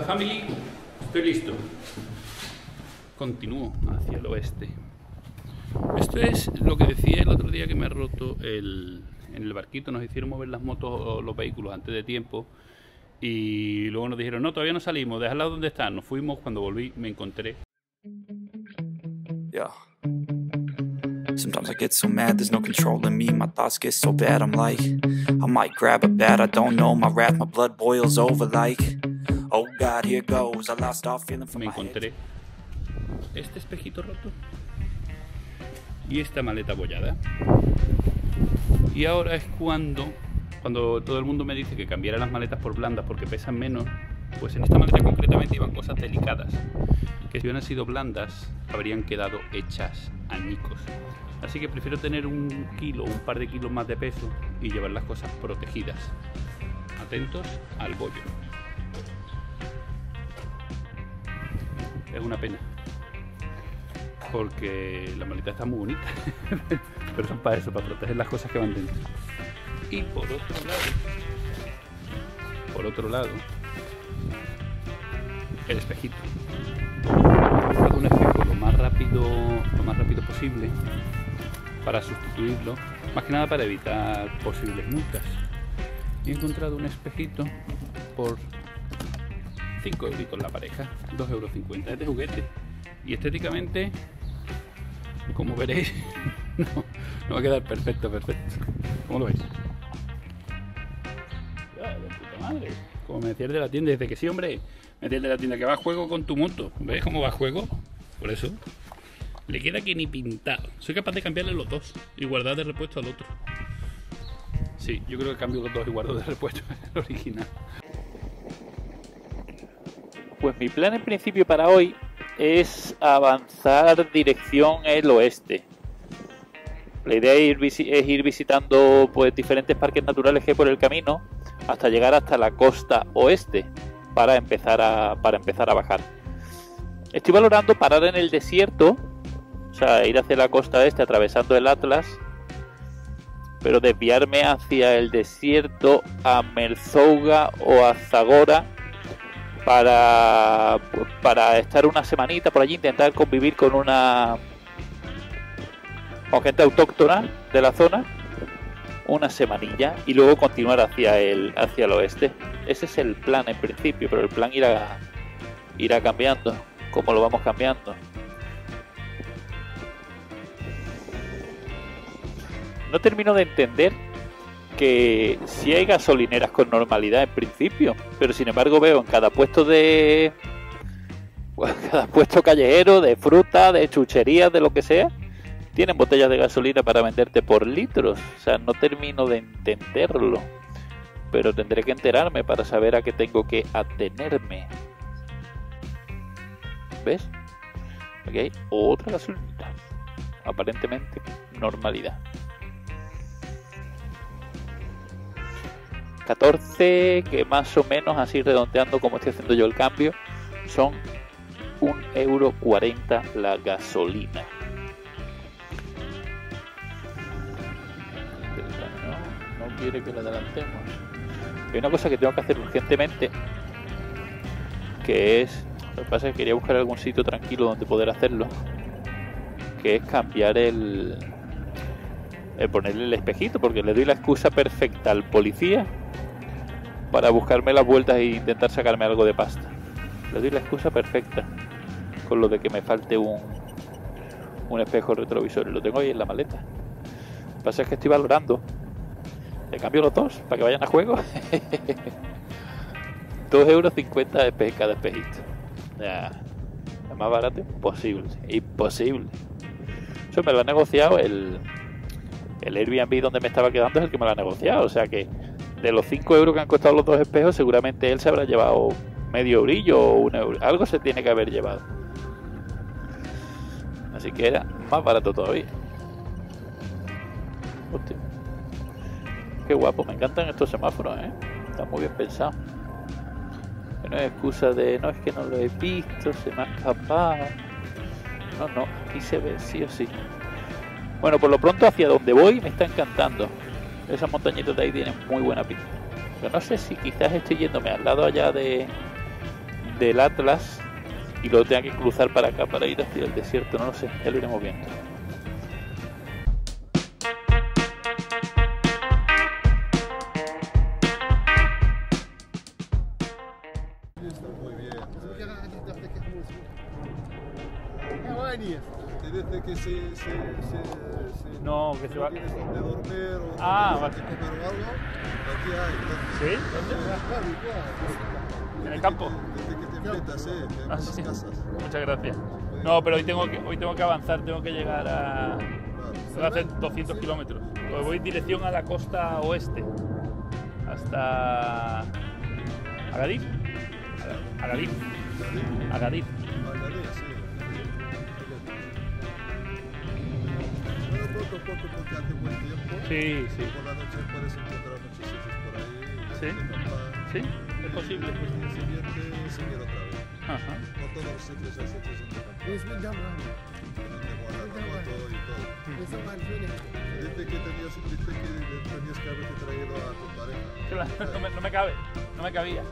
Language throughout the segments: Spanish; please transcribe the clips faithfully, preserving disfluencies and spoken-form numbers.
Hola family, estoy listo. Continúo hacia el oeste. Esto es lo que decía el otro día que me ha roto el, en el barquito. Nos hicieron mover las motos o los vehículos antes de tiempo y luego nos dijeron, no, todavía no salimos, déjala donde están. Nos fuimos, cuando volví me encontré. Yeah. Sometimes I get so mad, there's no controlling me. My thoughts get so bad, I'm like, I might grab a bat, I don't know. My wrath, my blood boils over like, oh God, here goes. I lost all feeling from Me my encontré head. este espejito roto y esta maleta abollada. Y ahora es cuando, cuando todo el mundo me dice que cambiara las maletas por blandas porque pesan menos, pues en esta maleta concretamente iban cosas delicadas que si hubieran sido blandas habrían quedado hechas añicos. Así que prefiero tener un kilo, un par de kilos más de peso y llevar las cosas protegidas. Atentos al bollo. Es una pena, porque la maleta está muy bonita, pero son para eso, para proteger las cosas que van dentro. Y por otro lado, por otro lado, el espejito. He un espejo lo más rápido, lo más rápido posible para sustituirlo, más que nada para evitar posibles multas. Y he encontrado un espejito por cinco euritos la pareja, dos euros cincuenta, es de juguete. Y estéticamente, como veréis, no, no va a quedar perfecto, perfecto. ¿Cómo lo veis? Ya, de puta madre. Como me decía el de la tienda, dice que sí, hombre, me decía el de la tienda que va a juego con tu moto. ¿Ves cómo va a juego? Por eso, le queda que ni pintado. Soy capaz de cambiarle los dos y guardar de repuesto al otro. Sí, yo creo que cambio los dos y guardo de repuesto el original. Pues mi plan en principio para hoy es avanzar dirección el oeste. La idea es ir, es ir visitando pues diferentes parques naturales que hay por el camino hasta llegar hasta la costa oeste para empezar a, para empezar a bajar. Estoy valorando parar en el desierto, o sea, ir hacia la costa este atravesando el Atlas, pero desviarme hacia el desierto a Merzouga o a Zagora para, para estar una semanita por allí, intentar convivir con una con gente autóctona de la zona, una semanilla, y luego continuar hacia el, hacia el oeste. Ese es el plan en principio, pero el plan irá, irá cambiando, como lo vamos cambiando. No termino de entender que si hay gasolineras con normalidad en principio, pero sin embargo veo en cada puesto de cada puesto callejero de fruta, de chucherías, de lo que sea, tienen botellas de gasolina para venderte por litros. O sea, no termino de entenderlo, pero tendré que enterarme para saber a qué tengo que atenerme. ¿Ves? Aquí hay otra gasolina, aparentemente normalidad. catorce, que más o menos, así redondeando como estoy haciendo yo el cambio, son un euro cuarenta la gasolina. No, no quiere que la adelantemos. Hay una cosa que tengo que hacer urgentemente, que es, lo que pasa es que quería buscar algún sitio tranquilo donde poder hacerlo, que es cambiar el, el ponerle el espejito, porque le doy la excusa perfecta al policía para buscarme las vueltas e intentar sacarme algo de pasta. Le doy la excusa perfecta con lo de que me falte un, un espejo retrovisor. Lo tengo ahí en la maleta. Lo que pasa es que estoy valorando. Le cambio los dos para que vayan a juego. dos euros cincuenta de cada espejito. Ya, es más barato imposible. Imposible. Eso me lo ha negociado el, el Airbnb donde me estaba quedando, es el que me lo ha negociado. O sea que de los cinco euros que han costado los dos espejos, seguramente él se habrá llevado medio eurillo o un euro. Algo se tiene que haber llevado. Así que era más barato todavía. Hostia. Qué guapo, me encantan estos semáforos, ¿eh? Están muy bien pensados. Que no es excusa de, no, es que no lo he visto, se me ha escapado. No, no, aquí se ve sí o sí. Bueno, por lo pronto hacia donde voy me está encantando. Esas montañitas de ahí tienen muy buena pinta. Pero no sé si quizás estoy yéndome al lado allá de del Atlas y lo tenga que cruzar para acá para ir hacia el desierto, no lo sé, ya lo iremos viendo. Desde que se, se, se, se No, que se va. tienes donde dormir o Ah, tienes vale. que comer o algo, aquí hay. ¿Sí? Claro, igual. ¿En el campo? Desde que te metas, eh, en Ah, unas sí. casas. Muchas gracias. No, pero hoy tengo que, hoy tengo que avanzar, tengo que llegar a... Claro. Voy a hacer doscientos kilómetros. Pues voy en dirección a la costa oeste. Hasta... Agadir. Agadir. Agadir. Magallanes, sí. Bueno, poco a poco porque hace buen tiempo. Sí, sí. Por la noche puedes encontrar muchos sitios por ahí. Sí. de acampar. Sí, es posible. Después del día siguiente seguir otra vez. Ajá. No todos los sitios hay sitios donde acampar. Donde guardar la moto y todo. Dice que tenías, dice que tenías que haberte traído a tu pareja. Claro, no me, no me cabe, no me cabía.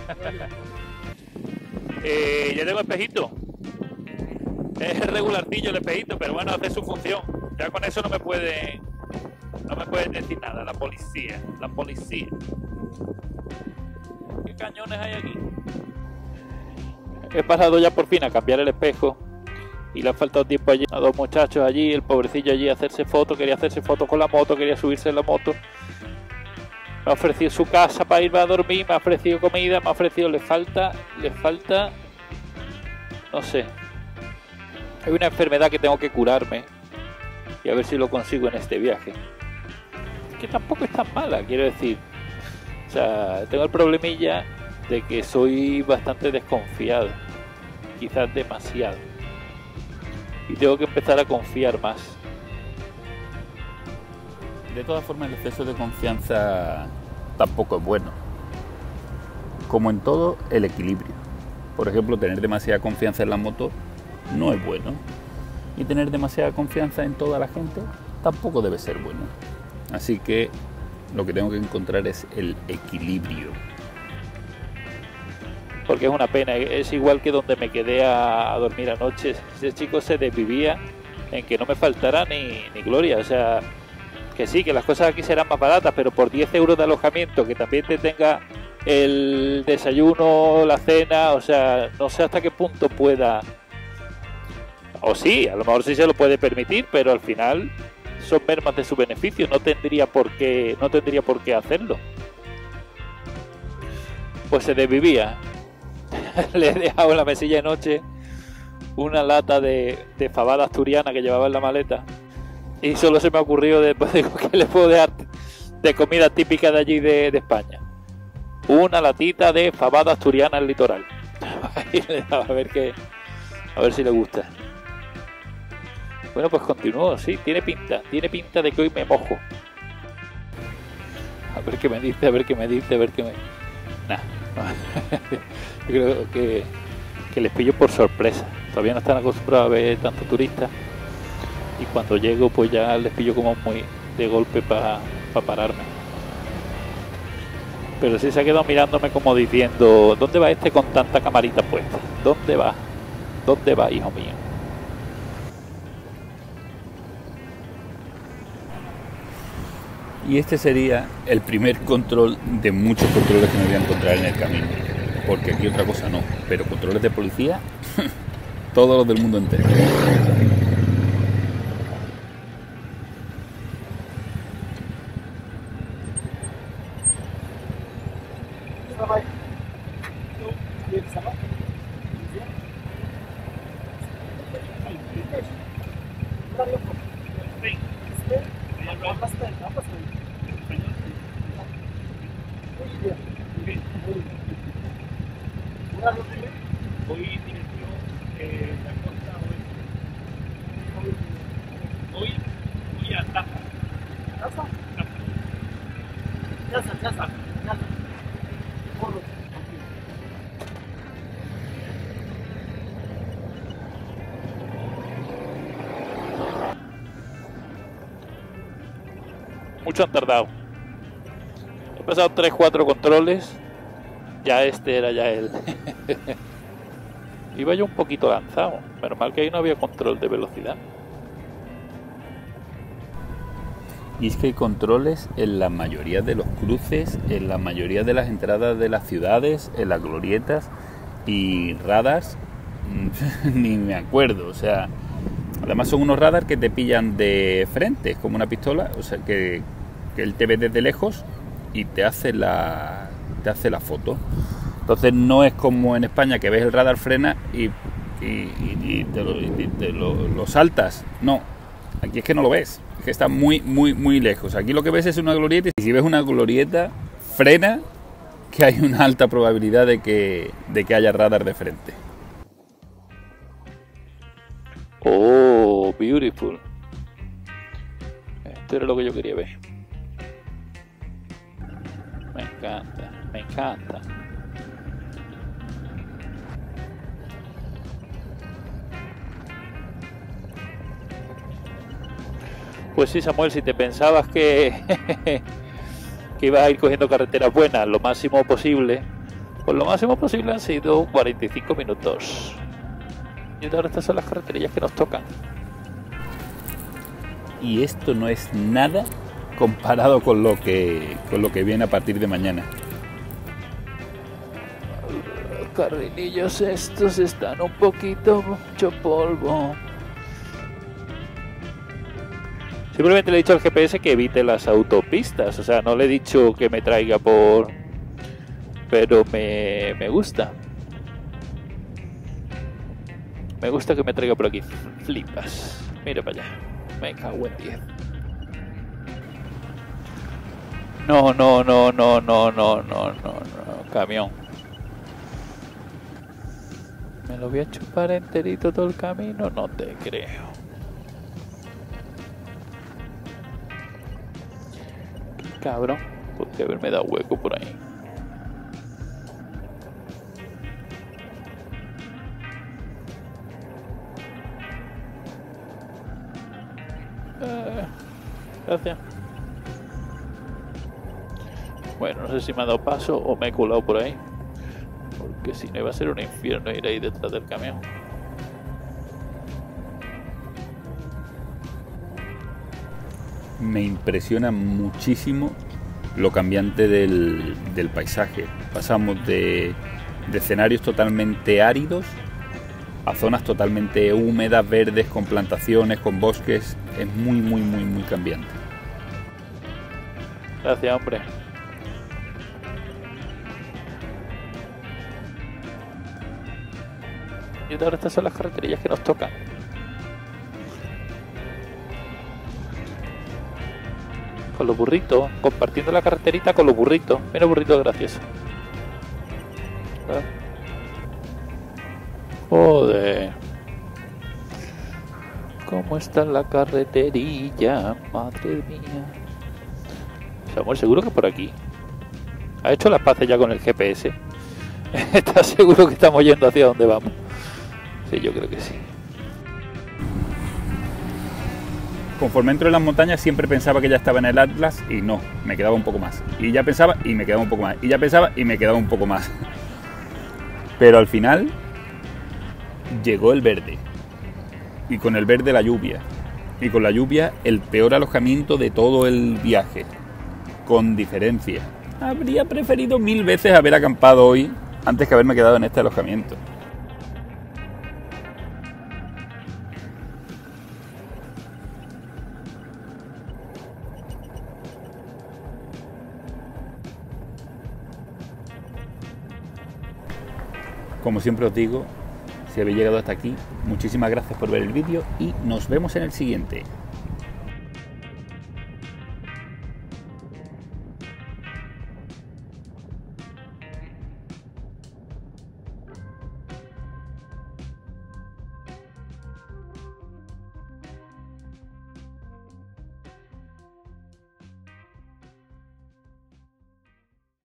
eh, ya tengo espejito. Es regularcillo el espejito, pero bueno, hace su función. Ya con eso no me puede, no me pueden decir nada. La policía, la policía. ¿Qué cañones hay aquí? He pasado ya por fin a cambiar el espejo y le ha faltado tiempo allí a dos muchachos allí, el pobrecillo allí a hacerse fotos, quería hacerse fotos con la moto, quería subirse en la moto. Me ha ofrecido su casa para irme a dormir, me ha ofrecido comida, me ha ofrecido, le falta, le falta, no sé. Hay una enfermedad que tengo que curarme y a ver si lo consigo en este viaje. Que tampoco es tan mala, quiero decir. O sea, tengo el problemilla de que soy bastante desconfiado, quizás demasiado. Y tengo que empezar a confiar más. De todas formas, el exceso de confianza tampoco es bueno. Como en todo, el equilibrio. Por ejemplo, tener demasiada confianza en la moto no es bueno. Y tener demasiada confianza en toda la gente tampoco debe ser bueno. Así que lo que tengo que encontrar es el equilibrio. Porque es una pena, es igual que donde me quedé a, a dormir anoche. Ese chico se desvivía en que no me faltara ni, ni gloria. O sea, que sí, que las cosas aquí serán más baratas, pero por diez euros de alojamiento, que también te tenga el desayuno, la cena, o sea, no sé hasta qué punto pueda. O sí, a lo mejor sí se lo puede permitir, pero al final son mermas de su beneficio, no tendría por qué, no tendría por qué hacerlo. Pues se desvivía. Le he dejado en la mesilla de noche una lata de, de fabada asturiana que llevaba en la maleta y solo se me ha ocurrido después de que le puedo dejar de comida típica de allí de, de España, una latita de fabada asturiana al litoral. A ver qué, a ver si le gusta. Bueno, pues continúo, sí, tiene pinta, tiene pinta de que hoy me mojo. A ver qué me dice, a ver qué me dice, a ver qué me... Nah. Yo creo que, que les pillo por sorpresa. Todavía no están acostumbrados a ver tanto turistas. Y cuando llego, pues ya les pillo como muy de golpe para pa pararme. Pero sí se ha quedado mirándome como diciendo: ¿dónde va este con tanta camarita puesta? ¿Dónde va? ¿Dónde va, hijo mío? Y este sería el primer control de muchos controles que me voy a encontrar en el camino. Porque aquí otra cosa no. Pero controles de policía, todos los del mundo entero. Hoy dirección eh, la costa oeste. Hoy voy a Taza. ¿Taza? Taza, Taza, Taza. Mucho han tardado. He pasado tres cuatro controles. Ya este era ya el Iba yo un poquito lanzado. Menos mal que ahí no había control de velocidad. Y es que hay controles en la mayoría de los cruces, en la mayoría de las entradas de las ciudades, en las glorietas y radars, ni me acuerdo. O sea, además son unos radars que te pillan de frente, es como una pistola, o sea, que, que él te ve desde lejos y te hace la, te hace la foto. Entonces no es como en España que ves el radar, frena y, y, y te, lo, y te lo, lo saltas. No, aquí es que no lo ves. Que está muy, muy, muy lejos. Aquí lo que ves es una glorieta y si ves una glorieta, frena, que hay una alta probabilidad de que, de que haya radar de frente. Oh, beautiful. Esto era lo que yo quería ver. Me encanta, me encanta. Pues sí, Samuel, si te pensabas que, que ibas a ir cogiendo carreteras buenas lo máximo posible, pues lo máximo posible han sido cuarenta y cinco minutos. Y ahora estas son las carreterillas que nos tocan. Y esto no es nada comparado con lo que, con lo que viene a partir de mañana. Los carrilillos estos están un poquito mucho polvo. Simplemente le he dicho al G P S que evite las autopistas, o sea, no le he dicho que me traiga por... Pero me, me gusta. Me gusta que me traiga por aquí. Flipas. Mira para allá. Me cago en diez. No, no, no, no, no, no, no, no, no. Camión. ¿Me lo voy a chupar enterito todo el camino? No te creo. Cabrón, podría haberme dado hueco por ahí. Eh, gracias. Bueno, no sé si me ha dado paso o me he colado por ahí. Porque si no iba a ser un infierno ir ahí detrás del camión. Me impresiona muchísimo lo cambiante del, del paisaje. Pasamos de, de escenarios totalmente áridos a zonas totalmente húmedas, verdes, con plantaciones, con bosques. Es muy, muy, muy, muy cambiante. Gracias, hombre. Y ahora estas son las carreterillas que nos tocan. Con los burritos, compartiendo la carreterita con los burritos. Mira, burrito gracioso. ¿Ah? Joder. ¿Cómo está la carreterilla? Madre mía. Samuel, seguro que por aquí. ¿Ha hecho las paces ya con el G P S? ¿Estás seguro que estamos yendo hacia donde vamos? Sí, yo creo que sí. Conforme entro en las montañas siempre pensaba que ya estaba en el Atlas y no, me quedaba un poco más. Y ya pensaba y me quedaba un poco más. Y ya pensaba y me quedaba un poco más. Pero al final llegó el verde. Y con el verde la lluvia. Y con la lluvia el peor alojamiento de todo el viaje. Con diferencia. Habría preferido mil veces haber acampado hoy antes que haberme quedado en este alojamiento. Como siempre os digo, si habéis llegado hasta aquí, muchísimas gracias por ver el vídeo y nos vemos en el siguiente.